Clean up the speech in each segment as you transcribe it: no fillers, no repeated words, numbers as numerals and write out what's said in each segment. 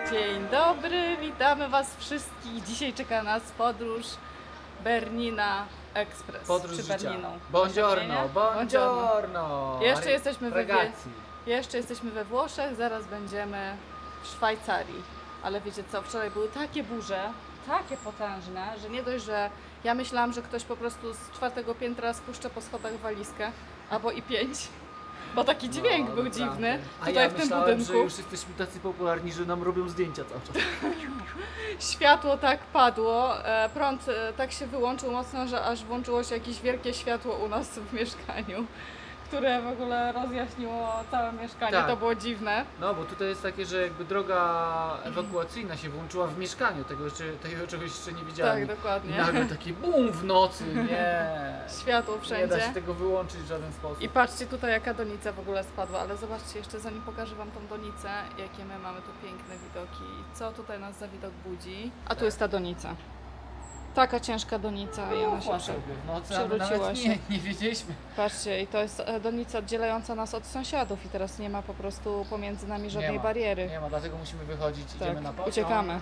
Dzień dobry, witamy Was wszystkich. Dzisiaj czeka nas podróż Bernina Express. Podróż czy życia. Berniną. Buongiorno, buongiorno. Jeszcze jesteśmy we Włoszech, zaraz będziemy w Szwajcarii. Ale wiecie co, wczoraj były takie burze, takie potężne, że nie dość, że ja myślałam, że ktoś po prostu z 4. piętra spuszcza po schodach walizkę, albo i 5. Bo taki dźwięk był dziwny A tutaj ja w tym myślałem, budynku. że już jesteśmy tacy popularni, że nam robią zdjęcia cały czas. Światło tak padło, prąd tak się wyłączył mocno, że aż włączyło się jakieś wielkie światło u nas w mieszkaniu, które w ogóle rozjaśniło całe mieszkanie. Tak. To było dziwne. No bo tutaj jest takie, że jakby droga ewakuacyjna się włączyła w mieszkaniu, tego czegoś jeszcze nie widziałem. Tak, dokładnie. I nagle taki bum w nocy, nie. Światło Nie da wszędzie. się tego wyłączyć w żaden sposób. I patrzcie tutaj, jaka donica w ogóle spadła, ale zobaczcie jeszcze, zanim pokażę Wam tą donicę, jakie my mamy tu piękne widoki, co tutaj nas za widok budzi. A tu jest ta donica. Taka ciężka donica i ona się w nocy, ale przewróciła nawet się. nie wiedzieliśmy. Patrzcie, i to jest donica oddzielająca nas od sąsiadów i teraz nie ma po prostu pomiędzy nami żadnej bariery. Nie ma, dlatego musimy wychodzić, Tak, idziemy na pociąg. uciekamy.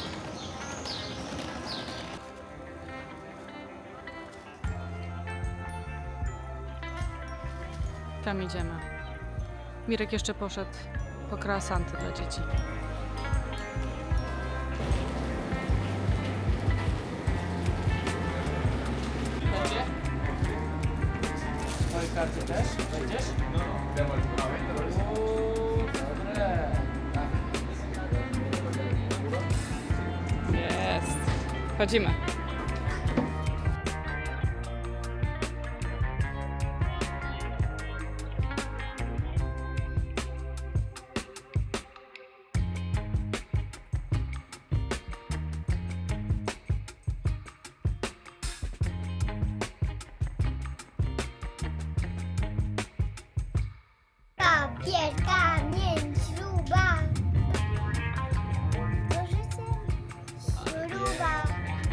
Tam idziemy. Mirek jeszcze poszedł po croissanty dla dzieci. Będzie? W twojej karcie też? Wejdziesz? Dobre. Jest. Chodzimy. Papier, kamień, śruba. Nożyce, śruba.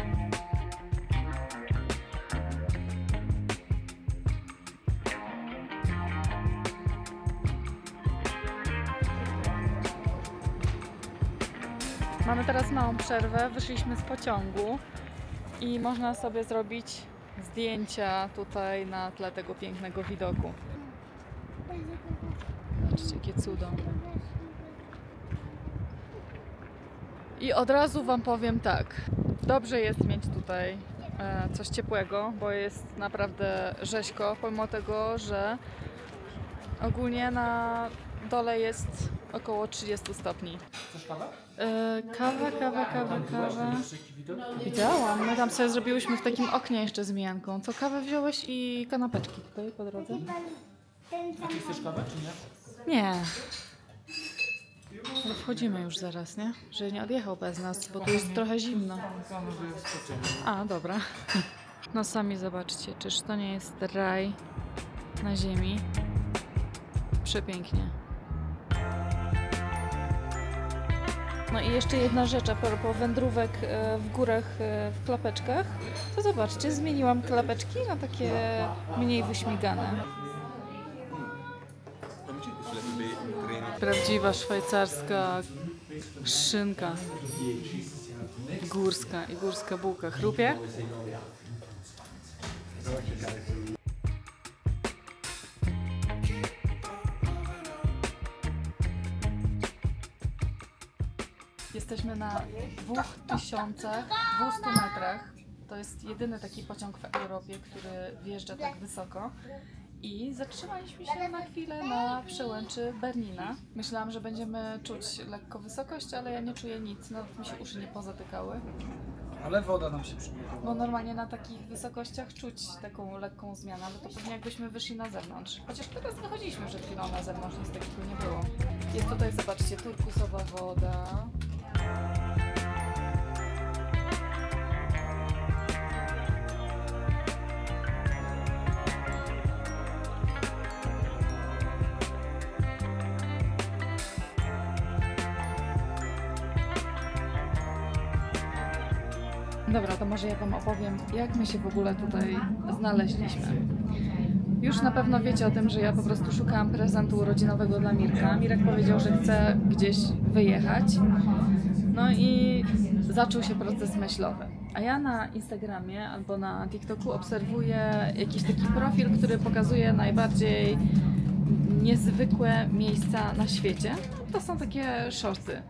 Mamy teraz małą przerwę, wyszliśmy z pociągu i można sobie zrobić zdjęcia tutaj na tle tego pięknego widoku. Zobaczcie, jakie cudo. I od razu Wam powiem tak, dobrze jest mieć tutaj coś ciepłego, bo jest naprawdę rzeźko, pomimo tego, że ogólnie na dole jest około 30 stopni. Chcesz kawę? Kawa. Widziałam, my tam sobie zrobiłyśmy w takim oknie jeszcze z mijanką. Co, kawę wziąłeś i kanapeczki tutaj po drodze? A ty chcesz kawę, czy nie? Nie. Ale wchodzimy już zaraz, nie? Że nie odjechał bez nas, bo tu jest trochę zimno. A, dobra. No sami zobaczcie, czyż to nie jest raj na ziemi? Przepięknie. No i jeszcze jedna rzecz, a propos wędrówek w górach w klapeczkach, to zobaczcie, zmieniłam klapeczki na takie mniej wyśmigane. Prawdziwa szwajcarska szynka górska i górska bułka. Chrupie? Jesteśmy na 2200 metrach. To jest jedyny taki pociąg w Europie, który wjeżdża tak wysoko. I zatrzymaliśmy się na chwilę na przełęczy Bernina. Myślałam, że będziemy czuć lekko wysokość, ale ja nie czuję nic, nawet mi się uszy nie pozatykały. Ale woda nam się przygotowała. Bo normalnie na takich wysokościach czuć taką lekką zmianę, ale to pewnie jakbyśmy wyszli na zewnątrz. Chociaż teraz wychodziliśmy przed chwilą na zewnątrz, nic takiego nie było. Jest tutaj, zobaczcie, turkusowa woda. Dobra, to może ja Wam opowiem, jak my się w ogóle tutaj znaleźliśmy. Już na pewno wiecie o tym, że ja po prostu szukałam prezentu urodzinowego dla Mirka. Mirek powiedział, że chce gdzieś wyjechać. No i zaczął się proces myślowy. A ja na Instagramie albo na TikToku obserwuję jakiś taki profil, który pokazuje najbardziej niezwykłe miejsca na świecie. To są takie shorty.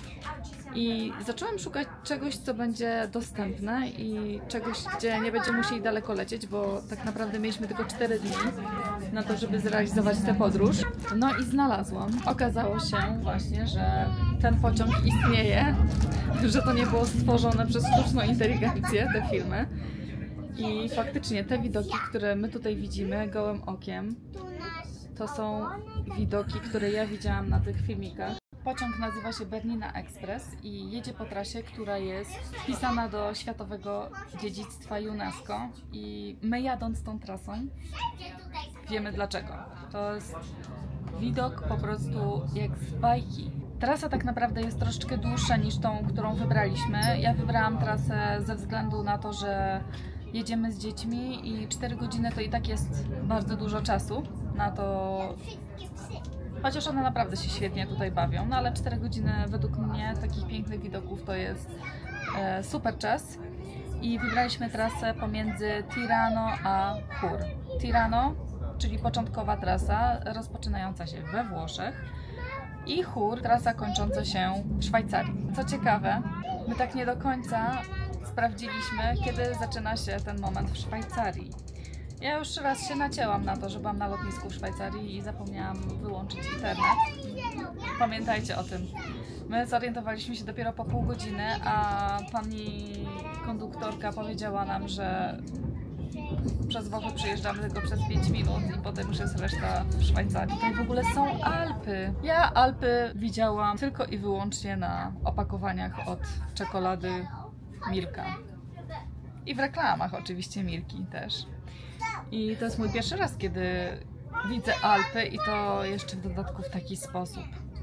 I zaczęłam szukać czegoś, co będzie dostępne i czegoś, gdzie nie będziemy musieli daleko lecieć, bo tak naprawdę mieliśmy tylko 4 dni na to, żeby zrealizować tę podróż. No i znalazłam. Okazało się właśnie, że ten pociąg istnieje, że to nie było stworzone przez sztuczną inteligencję, te filmy. I faktycznie te widoki, które my tutaj widzimy gołym okiem, to są widoki, które ja widziałam na tych filmikach. Pociąg nazywa się Bernina Express i jedzie po trasie, która jest wpisana do Światowego Dziedzictwa UNESCO. I my jadąc tą trasą wiemy dlaczego. To jest widok po prostu jak z bajki. Trasa tak naprawdę jest troszeczkę dłuższa niż tą, którą wybraliśmy. Ja wybrałam trasę ze względu na to, że jedziemy z dziećmi i 4 godziny to i tak jest bardzo dużo czasu na to. Chociaż one naprawdę się świetnie tutaj bawią, no ale 4 godziny według mnie takich pięknych widoków to jest super czas. I wybraliśmy trasę pomiędzy Tirano a Chur. Tirano, czyli początkowa trasa rozpoczynająca się we Włoszech, i Chur, trasa kończąca się w Szwajcarii. Co ciekawe, my tak nie do końca sprawdziliśmy, kiedy zaczyna się ten moment w Szwajcarii. Ja już raz się nacięłam na to, że byłam na lotnisku w Szwajcarii i zapomniałam wyłączyć internet. Pamiętajcie o tym. My zorientowaliśmy się dopiero po pół godziny, a pani konduktorka powiedziała nam, że przez Włochy przyjeżdżamy tylko przez 5 minut i potem już jest reszta w Szwajcarii. Tutaj w ogóle są Alpy. Ja Alpy widziałam tylko i wyłącznie na opakowaniach od czekolady Milka. I w reklamach oczywiście Milki też. I to jest mój pierwszy raz, kiedy widzę Alpy i to jeszcze w dodatku w taki sposób.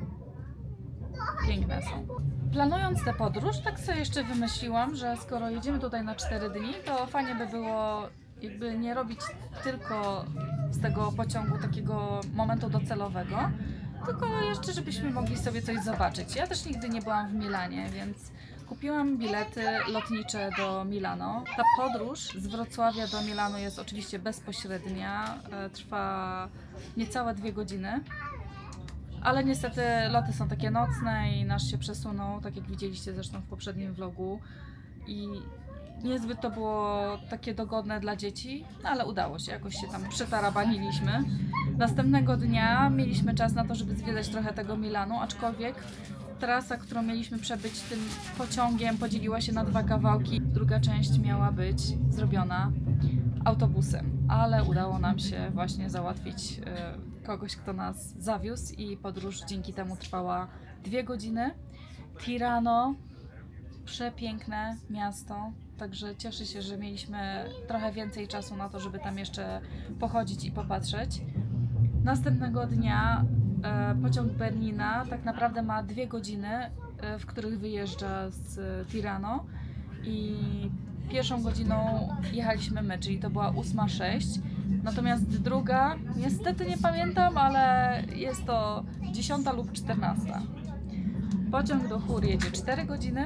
Piękne są. Planując tę podróż, tak sobie jeszcze wymyśliłam, że skoro jedziemy tutaj na 4 dni, to fajnie by było jakby nie robić tylko z tego pociągu takiego momentu docelowego, tylko jeszcze żebyśmy mogli sobie coś zobaczyć. Ja też nigdy nie byłam w Milanie, więc kupiłam bilety lotnicze do Milano. Ta podróż z Wrocławia do Milano jest oczywiście bezpośrednia, trwa niecałe 2 godziny, ale niestety loty są takie nocne i nasz się przesunął, tak jak widzieliście zresztą w poprzednim vlogu, i niezbyt to było takie dogodne dla dzieci, no ale udało się, jakoś się tam przytarabaniliśmy. Następnego dnia mieliśmy czas na to, żeby zwiedzać trochę tego Milanu, aczkolwiek trasa, którą mieliśmy przebyć tym pociągiem, podzieliła się na 2 kawałki. Druga część miała być zrobiona autobusem, ale udało nam się właśnie załatwić kogoś, kto nas zawiózł i podróż dzięki temu trwała 2 godziny. Tirano, przepiękne miasto, także cieszę się, że mieliśmy trochę więcej czasu na to, żeby tam jeszcze pochodzić i popatrzeć. Następnego dnia pociąg Bernina tak naprawdę ma 2 godziny, w których wyjeżdża z Tirano, i pierwszą godziną jechaliśmy my, czyli to była 8:06, natomiast druga, niestety nie pamiętam, ale jest to 10 lub 14. Pociąg do Chur jedzie 4 godziny.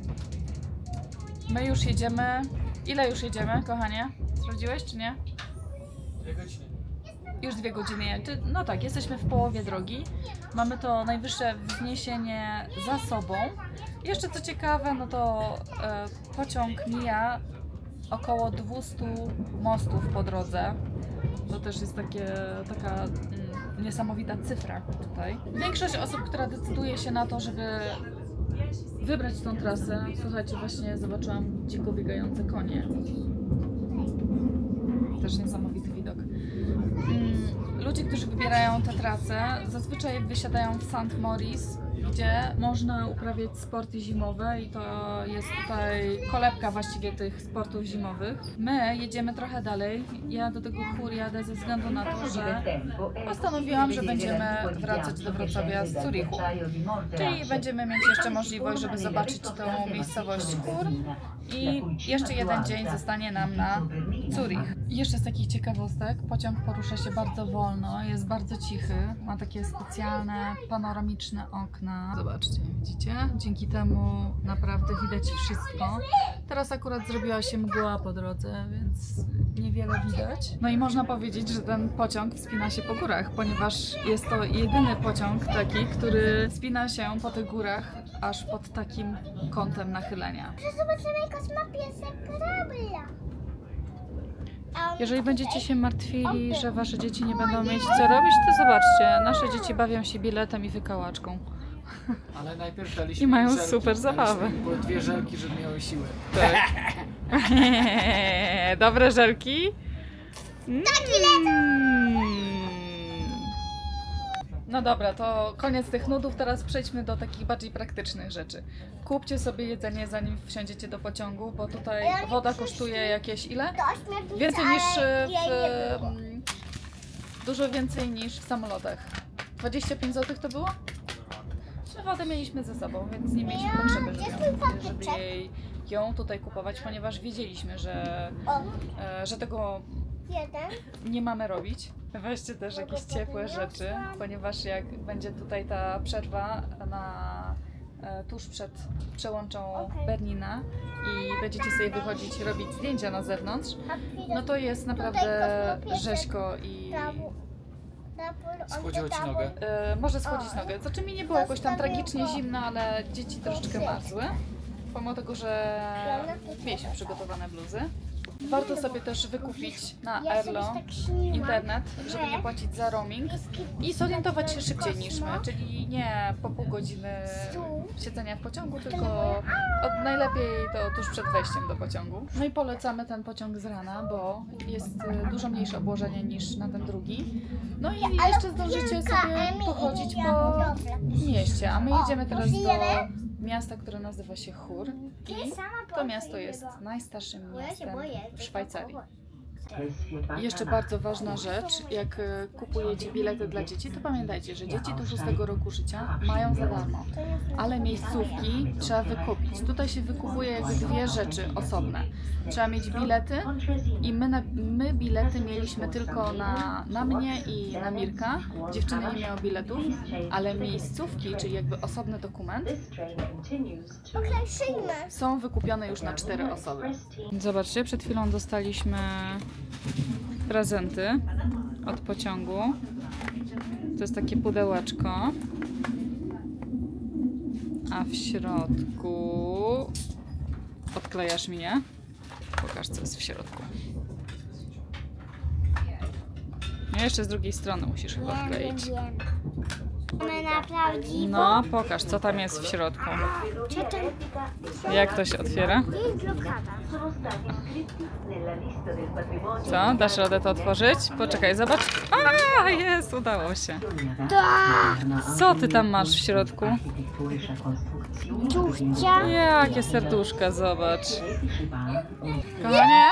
My już jedziemy. Ile już jedziemy, kochanie? Sprawdziłeś czy nie? 2 godziny. Już 2 godziny. No tak, jesteśmy w połowie drogi. Mamy to najwyższe wzniesienie za sobą. Jeszcze co ciekawe, no to pociąg mija około 200 mostów po drodze. To też jest taka niesamowita cyfra tutaj. Większość osób, która decyduje się na to, żeby wybrać tą trasę, słuchajcie, właśnie zobaczyłam dziko biegające konie. Też niesamowity widok. Ludzie, którzy wybierają tę trasę, zazwyczaj wysiadają w St. Moritz gdzie można uprawiać sporty zimowe i to jest tutaj kolebka właściwie tych sportów zimowych. My jedziemy trochę dalej. Ja do tego chór jadę ze względu na to, że postanowiłam, że będziemy wracać do Wrocławia z Zurichu. Czyli będziemy mieć jeszcze możliwość, żeby zobaczyć tą miejscowość chór i jeszcze jeden dzień zostanie nam na Zurich. Jeszcze z takich ciekawostek, pociąg porusza się bardzo wolno, jest bardzo cichy, ma takie specjalne panoramiczne okna. Zobaczcie, widzicie? Dzięki temu naprawdę widać wszystko. Teraz akurat zrobiła się mgła po drodze, więc niewiele widać. No i można powiedzieć, że ten pociąg wspina się po górach, ponieważ jest to jedyny pociąg taki, który wspina się po tych górach aż pod takim kątem nachylenia. Zobaczymy, jak ma piesek krabla. Jeżeli będziecie się martwili, że wasze dzieci nie będą mieć co robić, to zobaczcie, nasze dzieci bawią się biletem i wykałaczką. Ale najpierw daliśmy I mają żelki, super zabawę. Było 2 żelki, żeby miały siłę. Tak. Dobre żelki? No dobra, to koniec tych nudów, teraz przejdźmy do takich bardziej praktycznych rzeczy. Kupcie sobie jedzenie, zanim wsiądziecie do pociągu, bo tutaj woda kosztuje jakieś ile? Więcej niż dużo więcej niż w samolotach. 25 zł to było? Czy wodę mieliśmy ze sobą, więc nie mieliśmy potrzeby, żeby ją tutaj kupować, ponieważ wiedzieliśmy, że tego nie mamy robić. Weźcie też jakieś ciepłe rzeczy, ponieważ jak będzie tutaj ta przerwa tuż przed przełączą Bernina i będziecie sobie wychodzić, robić zdjęcia na zewnątrz, no to jest naprawdę rzeźko i Schłodziło ci nogę? może schłodzić nogę. Znaczy mi nie było jakoś tam tragicznie zimno, ale dzieci troszeczkę marzły, pomimo tego, że mieliśmy przygotowane bluzy. Warto sobie też wykupić na Airlo internet, żeby nie płacić za roaming i zorientować się szybciej niż my, czyli nie po pół godziny siedzenia w pociągu, tylko najlepiej to tuż przed wejściem do pociągu. No i polecamy ten pociąg z rana, bo jest dużo mniejsze obłożenie niż na ten drugi. No i jeszcze zdążycie sobie pochodzić po mieście, a my jedziemy teraz do miasta, które nazywa się Chór i to miasto jest najstarszym miastem w Szwajcarii. I jeszcze bardzo ważna rzecz, jak kupujecie bilety dla dzieci, to pamiętajcie, że dzieci do 6 roku życia mają za darmo, ale miejscówki trzeba wykupić. Tutaj się wykupuje jakby 2 rzeczy osobne. Trzeba mieć bilety i my bilety mieliśmy tylko na mnie i na Mirka. Dziewczyny nie miały biletów, ale miejscówki, czyli jakby osobny dokument, są wykupione już na 4 osoby. Zobaczcie, przed chwilą dostaliśmy prezenty od pociągu. To jest takie pudełeczko, a w środku odklejasz mi, nie? Pokaż, co jest w środku. No jeszcze z drugiej strony musisz chyba wkleić. No, pokaż, co tam jest w środku. Jak to się otwiera? Co? Dasz radę to otworzyć? Poczekaj, zobacz. A, jest, udało się. Co ty tam masz w środku? Jakie serduszka, zobacz. Kochanie?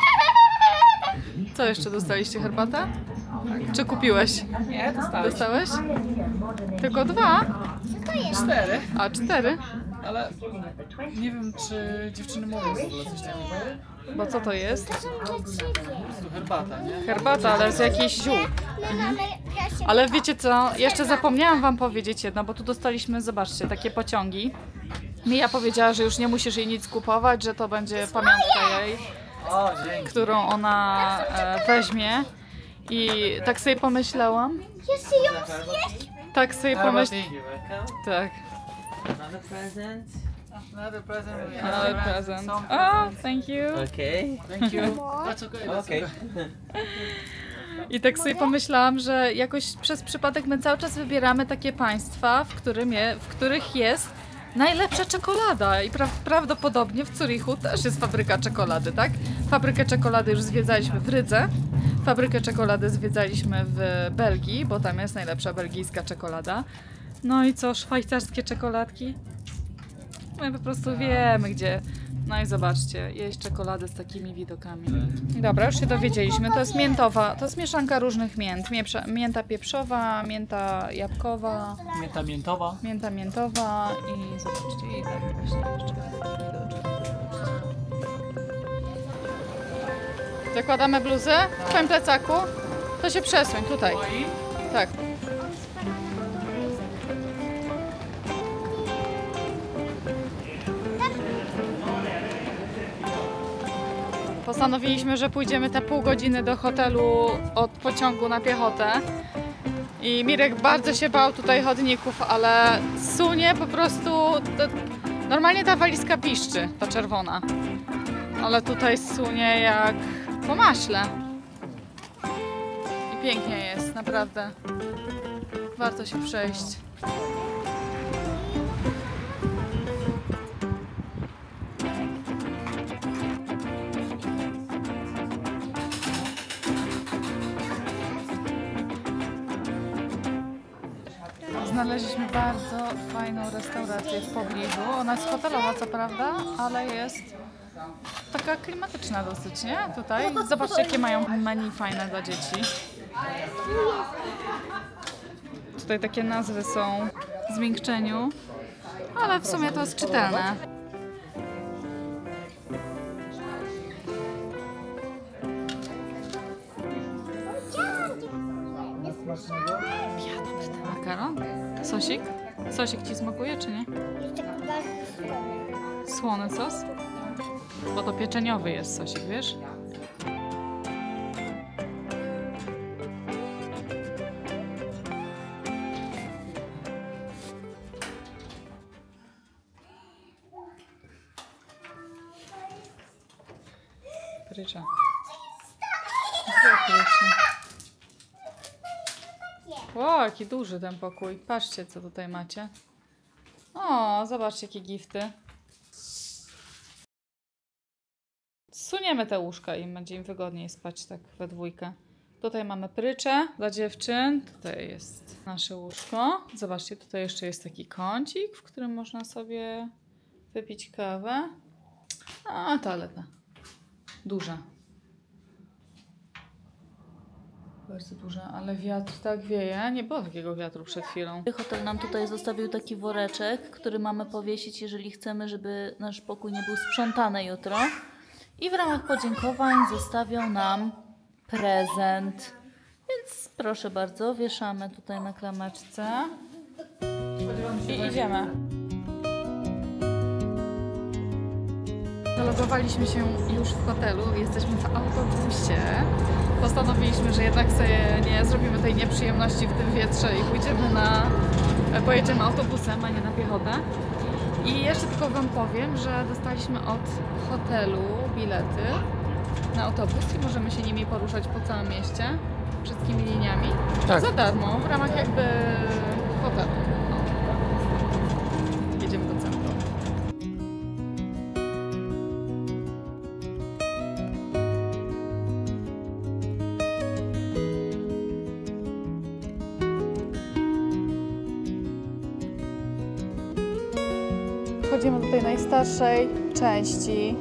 Co jeszcze dostaliście? Herbatę? Czy kupiłeś? Nie, dostałeś. Dostałeś? Tylko 2? 4. A, 4? Ale nie wiem, czy dziewczyny mogą w ogóle coś takiego. Bo co to jest? Po prostu herbata, nie? Herbata, ale z jakichś ziół. Ale wiecie co? Jeszcze zapomniałam wam powiedzieć jedno, bo tu dostaliśmy, zobaczcie, takie pociągi. Mija powiedziała, że już nie musisz jej nic kupować, że to będzie pamiątka jej, O, dzięki. którą ona weźmie. I tak sobie pomyślałam. Jeszcze ją zjeść? Tak sobie pomyślałam. Tak. Another present. Another present. Another present. Oh, thank you. Okay. Thank you. That's okay, that's Okay. okay. I tak sobie pomyślałam, że jakoś przez przypadek my cały czas wybieramy takie państwa, w których jest najlepsza czekolada i prawdopodobnie w Zurichu też jest fabryka czekolady, tak? Fabrykę czekolady już zwiedzaliśmy w Rydze, fabrykę czekolady zwiedzaliśmy w Belgii, bo tam jest najlepsza belgijska czekolada. No i co, szwajcarskie czekoladki? My po prostu wiemy gdzie. No i zobaczcie, jeść czekoladę z takimi widokami. Dobra, już się dowiedzieliśmy. To jest miętowa, to jest mieszanka różnych mięt. Mięta pieprzowa, mięta jabłkowa, Mięta miętowa. mięta miętowa i zobaczcie, i tak właśnie jeszcze. Zakładamy bluzę w twoim plecaku. To się przesuń tutaj. Tak. Postanowiliśmy, że pójdziemy te pół godziny do hotelu od pociągu na piechotę. I Mirek bardzo się bał tutaj chodników, ale sunie po prostu... Normalnie ta walizka piszczy, ta czerwona. Ale tutaj sunie jak po maśle. I pięknie jest, naprawdę. Warto się przejść. Znaleźliśmy bardzo fajną restaurację w pobliżu. Ona jest hotelowa, co prawda, ale jest taka klimatyczna dosyć, nie? Tutaj. Zobaczcie, jakie mają menu fajne dla dzieci. Tutaj takie nazwy są w zmiękczeniu, ale w sumie to jest czytelne. Makaron? Sosik? Sosik ci smakuje, czy nie? Jest taki bardzo słony. Słony sos? Bo to pieczeniowy jest sosik, wiesz? Prycza. O, jaki duży ten pokój. Patrzcie, co tutaj macie. O, zobaczcie, jakie gifty. Suniemy te łóżka i będzie im wygodniej spać tak we dwójkę. Tutaj mamy pryczę dla dziewczyn. Tutaj jest nasze łóżko. Zobaczcie, tutaj jeszcze jest taki kącik, w którym można sobie wypić kawę. A, toaleta. Duża. Bardzo duża, ale wiatr tak wieje. Nie było takiego wiatru przed chwilą. Hotel nam tutaj zostawił taki woreczek, który mamy powiesić, jeżeli chcemy, żeby nasz pokój nie był sprzątany jutro. I w ramach podziękowań zostawią nam prezent. Więc proszę bardzo, wieszamy tutaj na klameczce. I idziemy. Zalogowaliśmy się już w hotelu, jesteśmy w autobusie. Postanowiliśmy, że jednak sobie nie zrobimy tej nieprzyjemności w tym wietrze i pojedziemy autobusem, a nie na piechotę. I jeszcze tylko wam powiem, że dostaliśmy od hotelu bilety na autobus i możemy się nimi poruszać po całym mieście, wszystkimi liniami. Tak. Za darmo, w ramach jakby hotelu. No. Jedziemy do centrum. Wchodzimy do tej najstarszej części.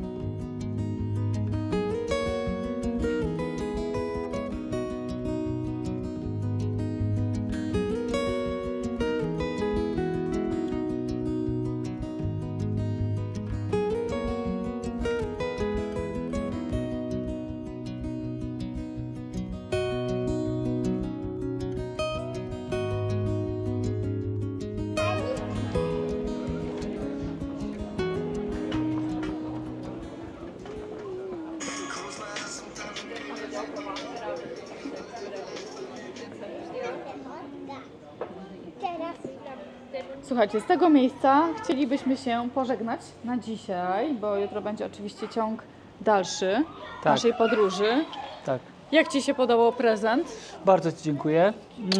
Słuchajcie, z tego miejsca chcielibyśmy się pożegnać na dzisiaj, bo jutro będzie oczywiście ciąg dalszy naszej podróży. Tak. Jak Ci się podobał prezent? Bardzo Ci dziękuję.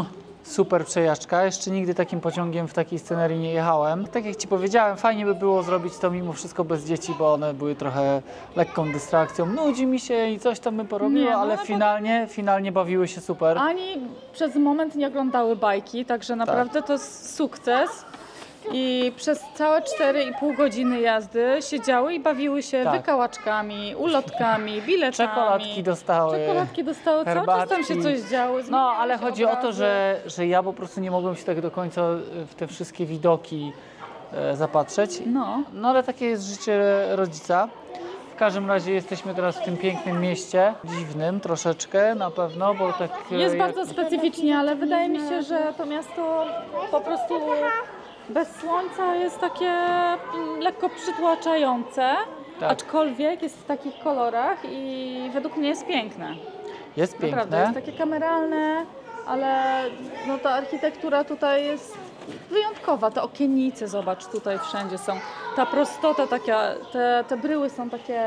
super przejażdżka. Jeszcze nigdy takim pociągiem w takiej scenerii nie jechałem. Tak jak Ci powiedziałem, fajnie by było zrobić to mimo wszystko bez dzieci, bo one były trochę lekką dystrakcją. Nudzi mi się i coś tam by porobiło, Nie, no, ale finalnie bawiły się super. Ani przez moment nie oglądały bajki, także naprawdę to jest sukces. I przez całe 4,5 godziny jazdy siedziały i bawiły się Tak. wykałaczkami, ulotkami, biletami. Czekoladki dostały. Cały czas tam się coś działo. No, zmieniały ale się chodzi o to, obrazy. że ja po prostu nie mogłem się tak do końca w te wszystkie widoki zapatrzeć. No ale takie jest życie rodzica. W każdym razie jesteśmy teraz w tym pięknym mieście, dziwnym troszeczkę na pewno, bo tak... Jest bardzo specyficznie, ale wydaje mi się, że to miasto po prostu bez słońca jest takie lekko przytłaczające, Tak. aczkolwiek jest w takich kolorach i według mnie jest piękne. Jest Naprawdę, piękne. jest takie kameralne, ale no ta architektura tutaj jest wyjątkowa. Te okiennice, zobacz, tutaj wszędzie są. Ta prostota, te bryły są takie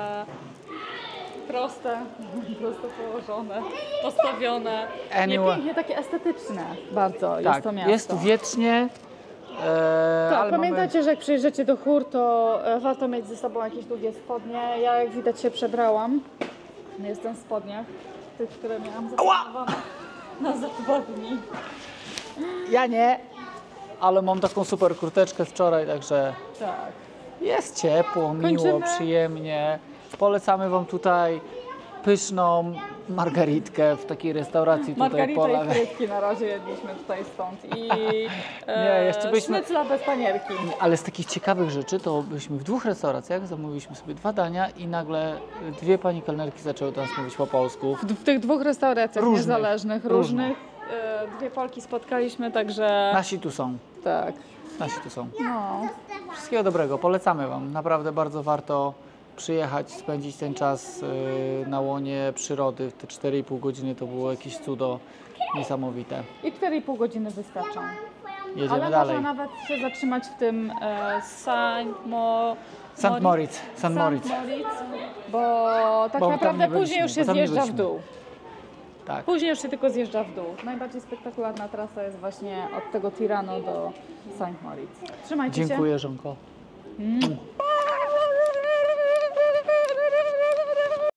proste, prosto położone, postawione. Nie, Anyway. pięknie, takie estetyczne bardzo Tak, jest to miasto. jest wiecznie. Tak, ale pamiętajcie, że jak przyjeżdżacie do Chór, to warto mieć ze sobą jakieś długie spodnie. Ja, jak widać, się przebrałam. Jestem w spodniach, tych, które miałam zaplanowane na za 2 dni. Ja nie, ale mam taką super kurteczkę wczoraj, także Tak. jest ciepło, miło, Kończymy. przyjemnie. Polecamy Wam tutaj pyszną margaritkę w takiej restauracji tutaj Margarita po i lewej. frytki na razie jedliśmy tutaj stąd i jeszcze byliśmy- sznycla bez panierki. Ale z takich ciekawych rzeczy to byliśmy w 2 restauracjach, zamówiliśmy sobie 2 dania i nagle 2 pani kelnerki zaczęły do nas mówić po polsku. W tych 2 restauracjach Różnych. niezależnych, różnych. 2 Polki spotkaliśmy, także Nasi tu są, tak. nasi tu są. No. Wszystkiego dobrego, polecamy Wam. Naprawdę bardzo warto przyjechać, spędzić ten czas na łonie przyrody. Te 4,5 godziny to było jakieś cudo niesamowite. I 4,5 godziny wystarczą. Jedziemy Ale dalej. można nawet się zatrzymać w tym St. Moritz, bo tak Bo tam naprawdę nie później już byliśmy, się bo tam nie zjeżdża w byliśmy. dół. Tak. Później już się tylko zjeżdża w dół. Najbardziej spektakularna trasa jest właśnie od tego Tirano do St. Moritz. Trzymajcie się. Dziękuję, Żonko.